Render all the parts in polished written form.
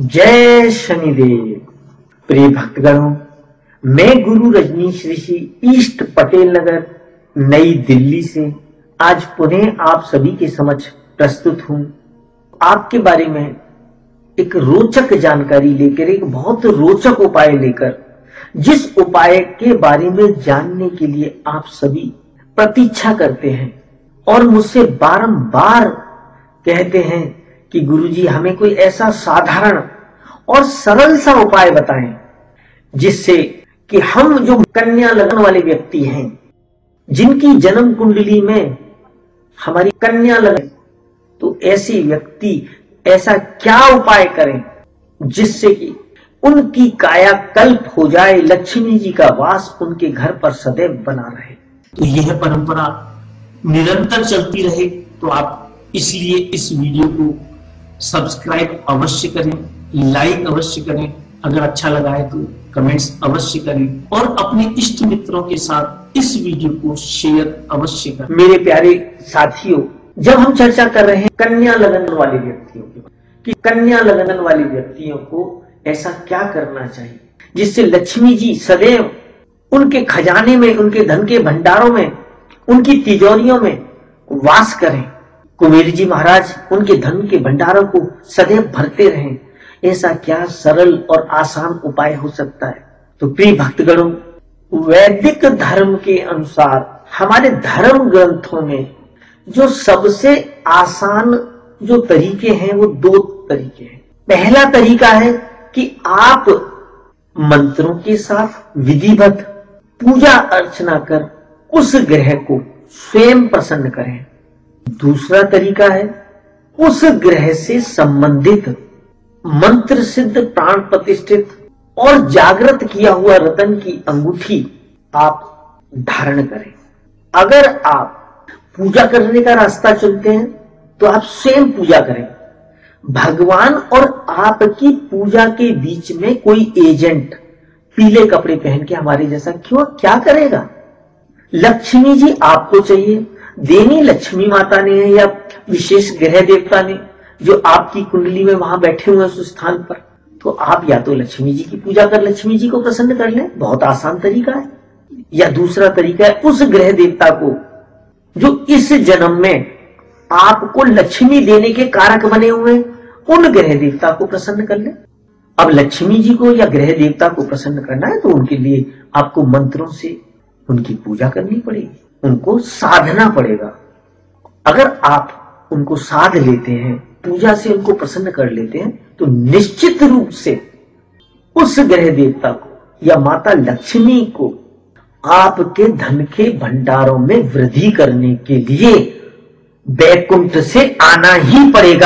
जय शनिदेव। प्रिय भक्तगणों, मैं गुरु रजनीश ऋषि ईस्ट पटेल नगर नई दिल्ली से आज पुनः आप सभी के समक्ष प्रस्तुत हूं। आपके बारे में एक रोचक जानकारी लेकर, एक बहुत रोचक उपाय लेकर, जिस उपाय के बारे में जानने के लिए आप सभी प्रतीक्षा करते हैं और मुझसे बारंबार कहते हैं कि गुरुजी हमें कोई ऐसा साधारण और सरल सा उपाय बताएं जिससे कि हम जो कन्या लगन वाले व्यक्ति हैं, जिनकी जन्म कुंडली में हमारी कन्या लगन, तो ऐसे व्यक्ति ऐसा क्या उपाय करें जिससे कि उनकी कायाकल्प हो जाए, लक्ष्मी जी का वास उनके घर पर सदैव बना रहे। तो यह परंपरा निरंतर चलती रहे तो आप इसलिए इस वीडियो को सब्सक्राइब अवश्य करें, लाइक अवश्य करें, अगर अच्छा लगा है तो कमेंट्स अवश्य करें और अपने इष्ट मित्रों के साथ इस वीडियो को शेयर अवश्य करें। मेरे प्यारे साथियों, जब हम चर्चा कर रहे हैं कन्या लगन वाले व्यक्तियों की, कि कन्या लगन वाले व्यक्तियों को ऐसा क्या करना चाहिए जिससे लक्ष्मी जी सदैव उनके खजाने में, उनके धन के भंडारों में, उनकी तिजोरियों में वास करें। कुबेर जी महाराज उनके धन के भंडारों को सदैव भरते रहें। ऐसा क्या सरल और आसान उपाय हो सकता है? तो प्रिय भक्तगणों, वैदिक धर्म के अनुसार हमारे धर्म ग्रंथों में जो सबसे आसान जो तरीके हैं वो दो तरीके हैं। पहला तरीका है कि आप मंत्रों के साथ विधिवत पूजा अर्चना कर उस ग्रह को स्वयं प्रसन्न करें। दूसरा तरीका है उस ग्रह से संबंधित मंत्र सिद्ध, प्राण प्रतिष्ठित और जागृत किया हुआ रतन की अंगूठी आप धारण करें। अगर आप पूजा करने का रास्ता चुनते हैं तो आप स्वयं पूजा करें। भगवान और आपकी पूजा के बीच में कोई एजेंट पीले कपड़े पहन के हमारे जैसा क्यों क्या करेगा? लक्ष्मी जी आपको चाहिए, देनी लक्ष्मी माता ने है या विशेष ग्रह देवता ने जो आपकी कुंडली में वहां बैठे हुए उस स्थान पर, तो आप या तो लक्ष्मी जी की पूजा कर लक्ष्मी जी को प्रसन्न कर लें, बहुत आसान तरीका है। या दूसरा तरीका है उस ग्रह देवता को जो इस जन्म में आपको लक्ष्मी देने के कारक बने हुए, उन ग्रह देवता को प्रसन्न कर लें। अब लक्ष्मी जी को या ग्रह देवता को प्रसन्न करना है तो उनके लिए आपको मंत्रों से उनकी पूजा करनी पड़ेगी, उनको साधना पड़ेगा। अगर आप उनको साध लेते हैं, पूजा से उनको प्रसन्न कर लेते हैं, तो निश्चित रूप से उस ग्रह देवता को या माता लक्ष्मी को आपके धन के भंडारों में वृद्धि करने के लिए वैकुंठ से आना ही पड़ेगा।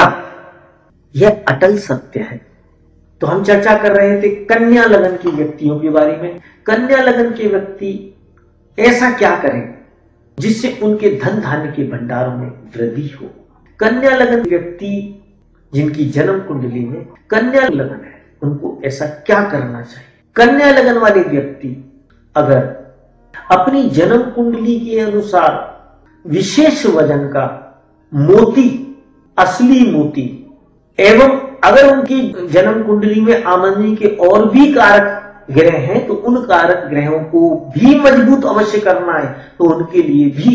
यह अटल सत्य है। तो हम चर्चा कर रहे थे कन्या लगन के व्यक्तियों के बारे में। कन्या लगन के व्यक्ति ऐसा क्या करें जिससे उनके धन धान्य के भंडारों में वृद्धि हो? कन्या लगन व्यक्ति जिनकी जन्म कुंडली में कन्या लगन है, उनको ऐसा क्या करना चाहिए? कन्या लगन वाले व्यक्ति अगर अपनी जन्म कुंडली के अनुसार विशेष वजन का मोती, असली मोती, एवं अगर उनकी जन्म कुंडली में आमदनी के और भी कारक ग्रह हैं तो उन कारक ग्रहों को भी मजबूत अवश्य करना है, तो उनके लिए भी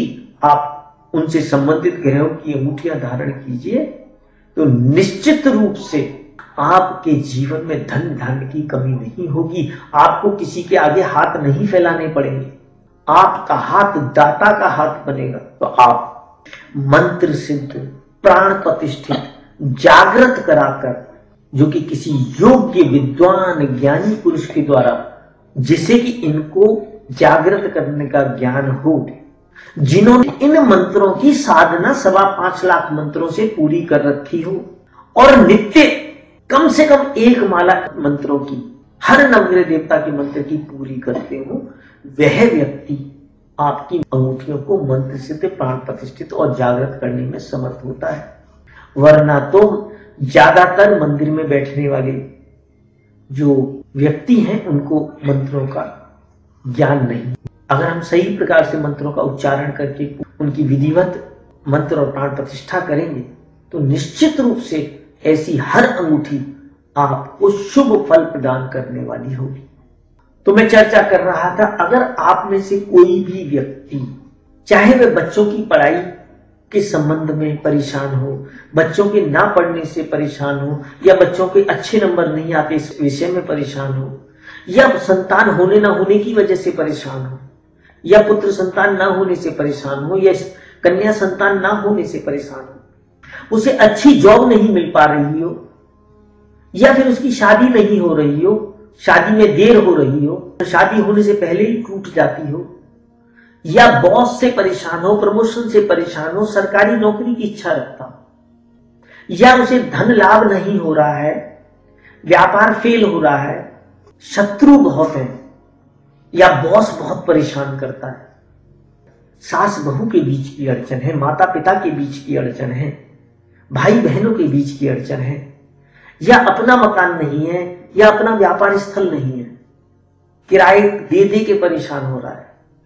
आप उनसे संबंधित ग्रहों की अंगूठियां धारण कीजिए, तो निश्चित रूप से आपके जीवन में धन धान्य की कमी नहीं होगी। आपको किसी के आगे हाथ नहीं फैलाने पड़ेंगे, आपका हाथ दाता का हाथ बनेगा। तो आप मंत्र सिद्ध, प्राण प्रतिष्ठित, जागृत कराकर, जो कि किसी योग्य विद्वान ज्ञानी पुरुष के द्वारा, जिसे कि इनको जागृत करने का ज्ञान हो, जिन्होंने इन मंत्रों की साधना 5.25 लाख मंत्रों से पूरी कर रखी हो और नित्य कम से कम 1 माला मंत्रों की, हर नवग्रह देवता के मंत्र की पूरी करते हो, वह व्यक्ति आपकी अंगूठियों को मंत्र सिद्ध, प्राण प्रतिष्ठित और जागृत करने में समर्थ होता है। वरना तो ज्यादातर मंदिर में बैठने वाले जो व्यक्ति हैं उनको मंत्रों का ज्ञान नहीं। अगर हम सही प्रकार से मंत्रों का उच्चारण करके उनकी विधिवत मंत्र और प्राण प्रतिष्ठा करेंगे तो निश्चित रूप से ऐसी हर अंगूठी आपको शुभ फल प्रदान करने वाली होगी। तो मैं चर्चा कर रहा था, अगर आप में से कोई भी व्यक्ति, चाहे वह बच्चों की पढ़ाई के संबंध में परेशान हो, बच्चों के ना पढ़ने से परेशान हो, या बच्चों के अच्छे नंबर नहीं आते इस विषय में परेशान हो, या संतान होने ना होने की वजह से परेशान हो, या पुत्र संतान ना होने से परेशान हो, या कन्या संतान ना होने से परेशान हो, उसे अच्छी जॉब नहीं मिल पा रही हो, या फिर उसकी शादी नहीं हो रही हो, शादी में देर हो रही हो, शादी होने से पहले ही टूट जाती हो, या बॉस से परेशान हो, प्रमोशन से परेशान हो, सरकारी नौकरी की इच्छा रखता हो, या उसे धन लाभ नहीं हो रहा है, व्यापार फेल हो रहा है, शत्रु बहुत है, या बॉस बहुत परेशान करता है, सास बहू के बीच की अड़चन है, माता पिता के बीच की अड़चन है, भाई बहनों के बीच की अड़चन है, या अपना मकान नहीं है, या अपना व्यापार स्थल नहीं है, किराए दे दे के परेशान हो रहा है,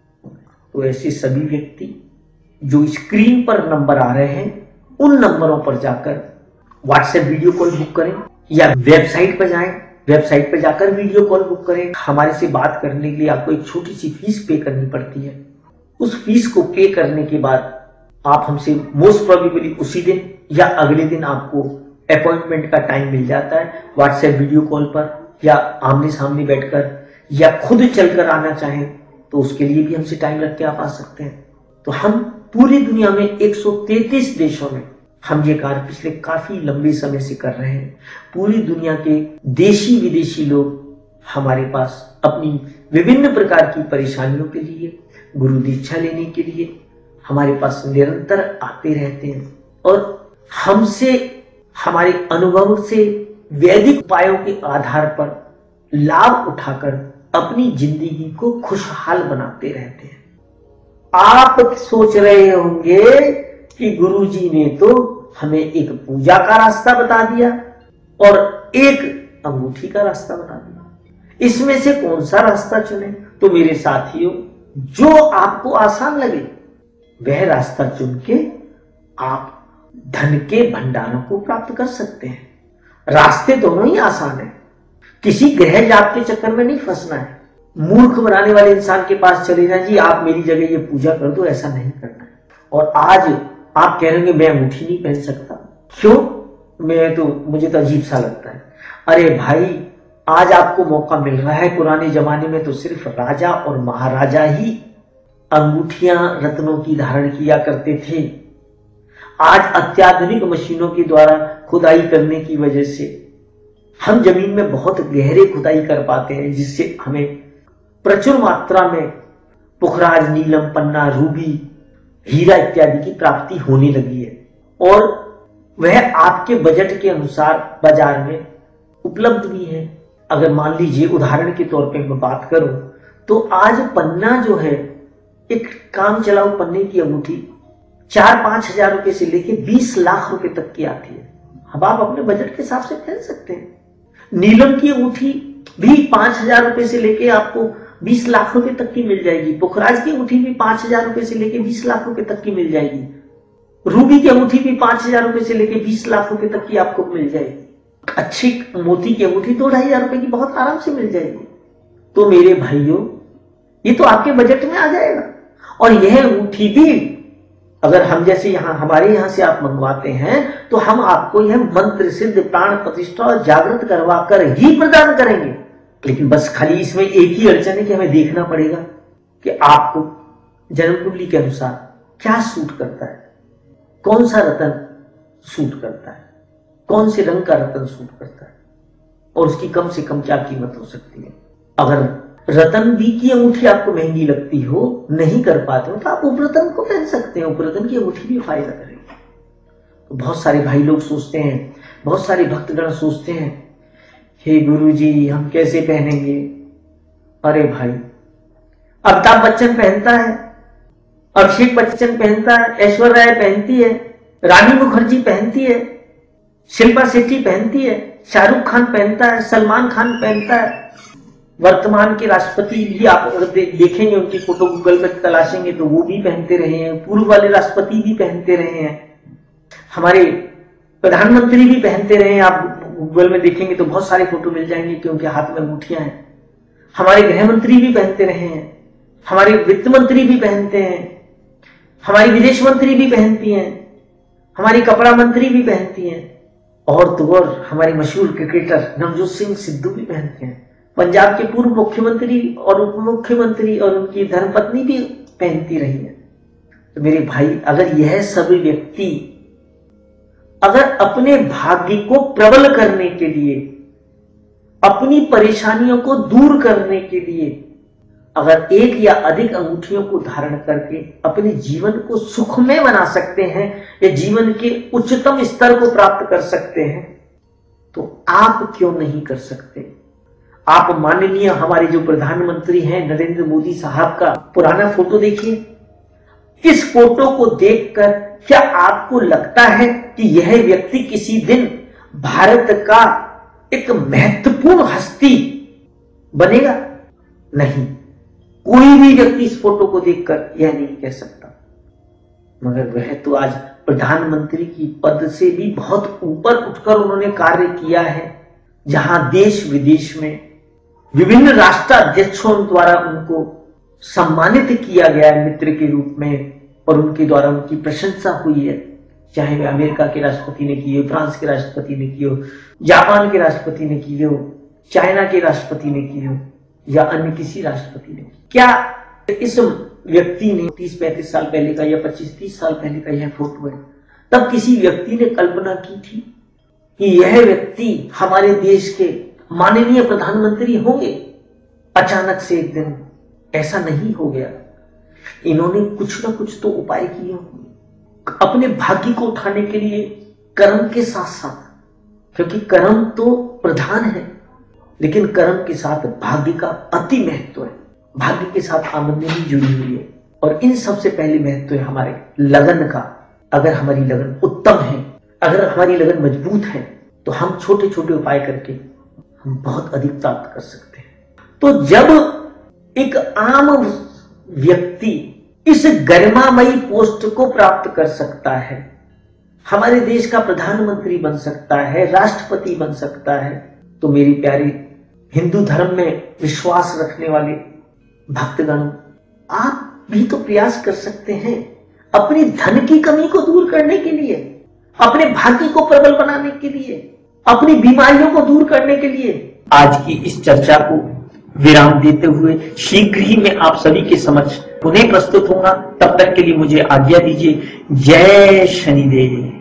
तो ऐसे सभी व्यक्ति जो स्क्रीन पर नंबर आ रहे हैं, उन नंबरों पर जाकर व्हाट्सएप वीडियो कॉल बुक करें, या वेबसाइट पर जाएं, वेबसाइट पर जाकर वीडियो कॉल बुक करें। हमारे से बात करने के लिए आपको एक छोटी सी फीस पे करनी पड़ती है। उस फीस को पे करने के बाद आप हमसे मोस्ट प्रोबेबली उसी दिन या अगले दिन आपको अपॉइंटमेंट का टाइम मिल जाता है, व्हाट्सएप वीडियो कॉल पर, या आमने सामने बैठकर, या खुद चलकर आना चाहें तो उसके लिए भी हमसे टाइम रख के आप आ सकते हैं। तो हम पूरी दुनिया में 133 देशों में हम ये कार्य पिछले काफी लंबे समय से कर रहे हैं। पूरी दुनिया के देशी विदेशी लोग हमारे पास अपनी विभिन्न प्रकार की परेशानियों के लिए, गुरु दीक्षा लेने के लिए हमारे पास निरंतर आते रहते हैं, और हमसे हमारे अनुभव से वैदिक उपायों के आधार पर लाभ उठाकर अपनी जिंदगी को खुशहाल बनाते रहते हैं। आप सोच रहे होंगे कि गुरुजी ने तो हमें एक पूजा का रास्ता बता दिया और एक अंगूठी का रास्ता बता दिया, इसमें से कौन सा रास्ता चुने? तो मेरे साथियों, जो आपको आसान लगे वह रास्ता चुन के आप धन के भंडारों को प्राप्त कर सकते हैं। रास्ते दोनों ही आसान है, किसी ग्रह जाप के चक्कर में नहीं फंसना है। मूर्ख बनाने वाले इंसान के पास चले जाए, जी आप मेरी जगह ये पूजा कर दो, ऐसा नहीं करना है। और आज आप कह रहे होंगे मैं अंगूठी नहीं पहन सकता, क्यों? मुझे तो अजीब सा लगता है। अरे भाई, आज आपको मौका मिल रहा है। पुराने जमाने में तो सिर्फ राजा और महाराजा ही अंगूठियां रत्नों की धारण किया करते थे। आज अत्याधुनिक मशीनों के द्वारा खुदाई करने की वजह से हम जमीन में बहुत गहरे खुदाई कर पाते हैं, जिससे हमें प्रचुर मात्रा में पुखराज, नीलम, पन्ना, रूबी, हीरा इत्यादि की प्राप्ति होने लगी है, और वह आपके बजट के अनुसार बाजार में उपलब्ध भी है। अगर मान लीजिए उदाहरण के तौर पे मैं बात करूं तो आज पन्ना जो है, एक काम चलाऊ पन्ने की अंगूठी 4-5 हजार रुपए से लेके 20 लाख रुपए तक की आती है। अब आप अपने बजट के हिसाब से पहन सकते हैं। नीलम की अंगूठी भी 5 हजार रुपए से लेके आपको 20 लाख रुपए तक की मिल जाएगी। पुखराज की अंगूठी भी 5 हजार रुपए से लेके 20 लाख रुपए तक की मिल जाएगी। रूबी की अंगूठी भी 5 हजार रुपए से लेके 20 लाख रुपए तक की आपको मिल जाएगी। अच्छी मोती की अंगूठी 2-2.5 हजार रुपए की बहुत आराम से मिल जाएगी। तो मेरे भाइयों, ये तो आपके बजट में आ जाएगा। और यह अंगूठी भी अगर हम जैसे हमारे यहां से आप मंगवाते हैं तो हम आपको यह मंत्र सिद्ध प्राण प्रतिष्ठा और जागृत करवा कर ही प्रदान करेंगे। लेकिन बस खाली इसमें एक ही अड़चन है कि हमें देखना पड़ेगा कि आपको जन्म कुंडली के अनुसार क्या सूट करता है, कौन सा रतन सूट करता है, कौन से रंग का रतन सूट करता है, और उसकी कम से कम क्या कीमत हो सकती है। अगर रतन बी की अंगूठी आपको महंगी लगती हो, नहीं कर पाते हो, तो आप उपरतन को पहन सकते हैं। उपरतन की अंगूठी भी फायदा करेगी। तो बहुत सारे भाई लोग सोचते हैं, बहुत सारे भक्तगण सोचते हैं, हे गुरुजी हम कैसे पहनेंगे? अरे भाई, अमिताभ बच्चन पहनता है, अभिषेक बच्चन पहनता है, ऐश्वर्या राय पहनती है, रानी मुखर्जी पहनती है, शिल्पा शेट्टी पहनती है, शाहरुख खान पहनता है, सलमान खान पहनता है। वर्तमान के राष्ट्रपति भी आप अगर देखेंगे, उनकी फोटो गूगल में तलाशेंगे तो वो भी पहनते रहे हैं। पूर्व वाले राष्ट्रपति भी पहनते रहे हैं, हमारे प्रधानमंत्री भी पहनते रहे हैं। आप गूगल में देखेंगे तो बहुत सारे फोटो मिल जाएंगे कि उनके हाथ में अंगूठियां हैं। हमारे गृह मंत्री भी पहनते रहे हैं, हमारे वित्त मंत्री भी पहनते हैं, हमारी विदेश मंत्री भी पहनती हैं, हमारी कपड़ा मंत्री भी पहनती हैं, और तो और हमारे मशहूर क्रिकेटर नवजोत सिंह सिद्धू भी पहनते हैं। पंजाब के पूर्व मुख्यमंत्री और उप मुख्यमंत्री और उनकी धर्मपत्नी भी पहनती रही है। तो मेरे भाई, अगर यह सभी व्यक्ति अगर अपने भाग्य को प्रबल करने के लिए, अपनी परेशानियों को दूर करने के लिए अगर एक या अधिक अंगूठियों को धारण करके अपने जीवन को सुखमय बना सकते हैं या जीवन के उच्चतम स्तर को प्राप्त कर सकते हैं, तो आप क्यों नहीं कर सकते? आप माननीय हमारे जो प्रधानमंत्री हैं नरेंद्र मोदी साहब का पुराना फोटो देखिए। इस फोटो को देखकर क्या आपको लगता है कि यह व्यक्ति किसी दिन भारत का एक महत्वपूर्ण हस्ती बनेगा? नहीं, कोई भी व्यक्ति इस फोटो को देखकर यह नहीं कह सकता। मगर वह तो आज प्रधानमंत्री की पद से भी बहुत ऊपर उठकर उन्होंने कार्य किया है, जहां देश विदेश में विभिन्न राष्ट्राध्यक्षों द्वारा उनको सम्मानित किया गया है मित्र के रूप में, और उनके द्वारा उनकी प्रशंसा हुई है। चाहे वह अमेरिका के राष्ट्रपति ने की हो, फ्रांस के राष्ट्रपति ने की हो, जापान के राष्ट्रपति ने की हो, चाइना के राष्ट्रपति ने की हो, या अन्य किसी राष्ट्रपति ने। क्या इस व्यक्ति ने 30-35 साल पहले का या 25-30 साल पहले का यह फोटो है, तब किसी व्यक्ति ने कल्पना की थी कि यह व्यक्ति हमारे देश के माननीय प्रधानमंत्री होंगे? अचानक से एक दिन ऐसा नहीं हो गया। इन्होंने कुछ ना कुछ तो उपाय किए होंगे अपने भाग्य को उठाने के लिए, कर्म के साथ साथ, क्योंकि कर्म तो प्रधान है, लेकिन कर्म के साथ भाग्य का अति महत्व है। भाग्य के साथ आमदनी भी जुड़ी हुई है, और इन सबसे पहले महत्व है हमारे लगन का। अगर हमारी लगन उत्तम है, अगर हमारी लगन मजबूत है, तो हम छोटे छोटे उपाय करके हम बहुत अधिक प्राप्त कर सकते हैं। तो जब एक आम व्यक्ति इस गरिमामयी पोस्ट को प्राप्त कर सकता है, हमारे देश का प्रधानमंत्री बन सकता है, राष्ट्रपति बन सकता है, तो मेरे प्यारे हिंदू धर्म में विश्वास रखने वाले भक्तगण, आप भी तो प्रयास कर सकते हैं अपनी धन की कमी को दूर करने के लिए, अपने भाग्य को प्रबल बनाने के लिए, अपनी बीमारियों को दूर करने के लिए। आज की इस चर्चा को विराम देते हुए शीघ्र ही मैं आप सभी के समक्ष पुनः प्रस्तुत होगा। तब तक के लिए मुझे आज्ञा दीजिए। जय शनिदेव।